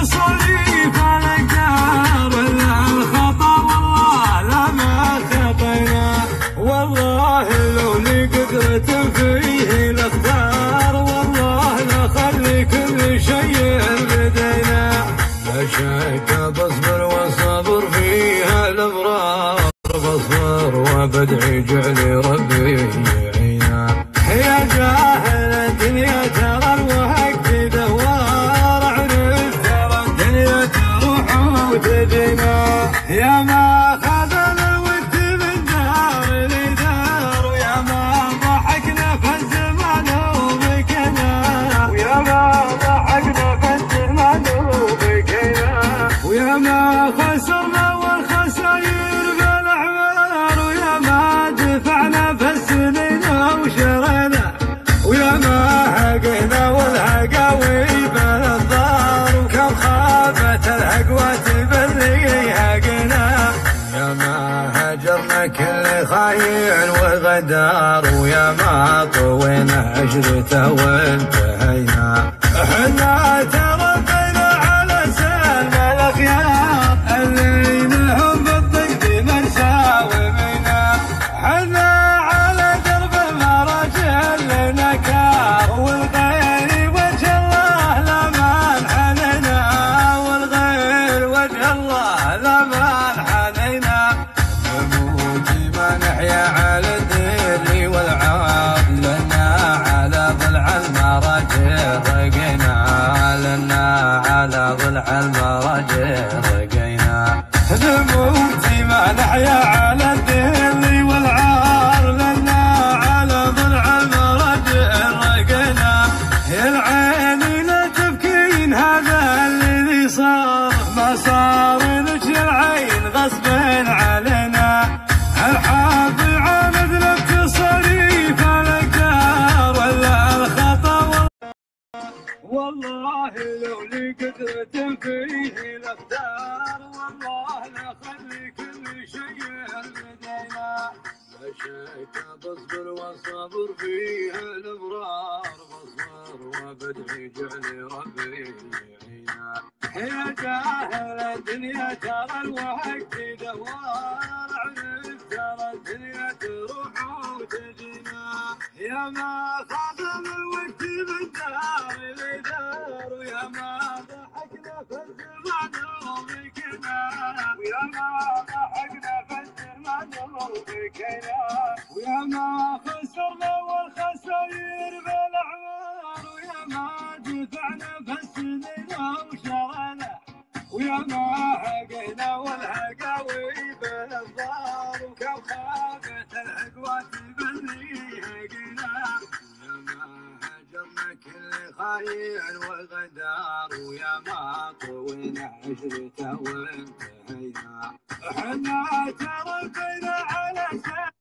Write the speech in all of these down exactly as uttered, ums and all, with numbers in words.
تصريف الأقدار ولا الخطا والله لا ما خطينا. والله لو لي قدرة فيه الاختار والله لا خلي كل شيء بدينا. لا شك بصبر وصبر فيها الابرار، بصبر وبدعي جعلي ربي يعينا. يا جاهل الدنيا ترى الوقت دوار، اعرف ترى الدنيا تروح وتجينا. يا ما خذنا الوقت من دار لدار، ويا ما ضحكنا في الزمان وبكينا، ويا ما ضحكنا في الزمان وبكينا. ويا ما خسرنا والخساير بالاعمار، ويا ما دفعنا في السنين وشرينا، ويا ما هقينا والهقاوي بالضار، وكم خافت الهقوات باللي هقينا. يا ما هجرنا كل خاين وغدار، ويا ما طوينا عشرته وانتهينا. احنا تربينا على سلم الاخيار اللي لهم بالضيق مرسى ومنا. حنا على درب المراجل لنا كار، والغير وجه الله لما انحنينا، والغير وجه الله لما انحنينا. نموت ما نحيا على الدير والعار، لنا على ضلع المراجل رقينا، لنا على ضلع المراجل رقينا. نموت ما نحيا على الدير والعار، لنا على ضلع المراجل رقينا. يا العين لا تبكين هذا الذي صار، ما صار لك يا العين غصب علينا. الحافي عاندنا بتصريف الاقدار ولا الخطا والله لو لي قدرة فيه الاقدار والله لا خلي كل شيء بدينا. لا شك بصبر وصبر فيها الابرار، بصبر وبدعي جعلي ربي يعينا. يا جاهل الدنيا ترى الوقت دوار، اعرف ترى الدنيا تروح وتجينا. يا ما خذنا الوقت من دار لدار، ويا ما ضحكنا في الزمان وبكينا، ويا ما ضحكنا في الزمان وبكينا. ويا ما خسرنا والخساير بالاعمار، ويا ما دفعنا في السنين وشرينا، ويا ما هقينا والهقاوي بالضار، وكم خافت العقوات باللي هقينا. ويا ما هجرنا كل خاين وغدار، ويا ما طوينا عشرته وانتهينا. احنا تربينا على سنة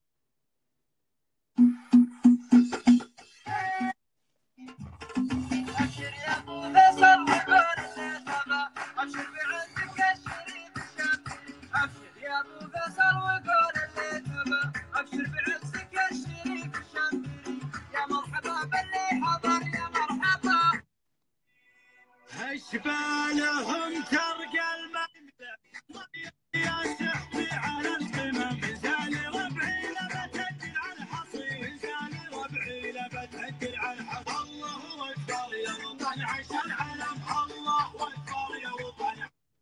أبشر يا أبو فيصل وقول اللي تبى، أبشر بعندك الشريف الشافعي. أبشر يا أبو فيصل وقول اللي تبى، أبشر بعندك الشريف الشافعي. يا مرحبا باللي حضر يا مرحبا. اشبالهم ترقى المملع يا سحبي على القمم. زاني ربعي لما تهجل على الحصير، زاني ربعي لما تهجل على الحصير. الله اكبر يا وطن عش العلم، الله اكبر يا وطن.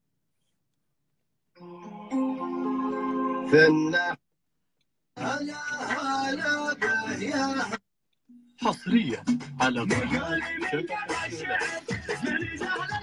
ثنا هلا هلا به يا حصريا على قولي من قبل الشعر زمن زهره